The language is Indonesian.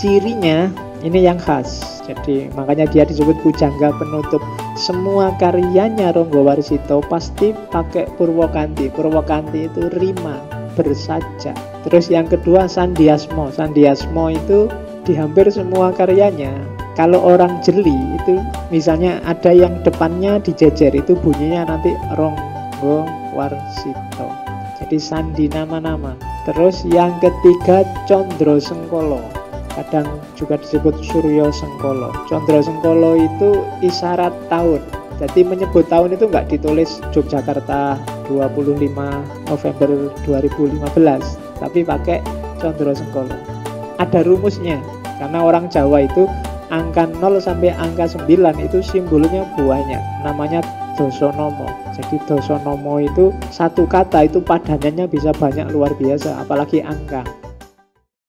cirinya ini yang khas. Jadi makanya dia disebut pujangga penutup. Semua karyanya Ronggowarsito pasti pakai Purwokanti. Purwokanti itu rima, bersajak. Terus yang kedua Sandiasmo. Sandiasmo itu di hampir semua karyanya. Kalau orang jeli itu misalnya ada yang depannya dijejer, itu bunyinya nanti Ronggowarsito. Jadi sandi nama-nama. Terus yang ketiga Condro Sengkolo. Kadang juga disebut Suryo Sengkolo. Condro Sengkolo itu isyarat tahun. Jadi menyebut tahun itu nggak ditulis Yogyakarta 25 November 2015, tapi pakai Condro Sengkolo. Ada rumusnya, karena orang Jawa itu angka 0 sampai angka 9 itu simbolnya buahnya, namanya dosonomo. Jadi dosonomo itu satu kata itu padanannya bisa banyak luar biasa, apalagi angka.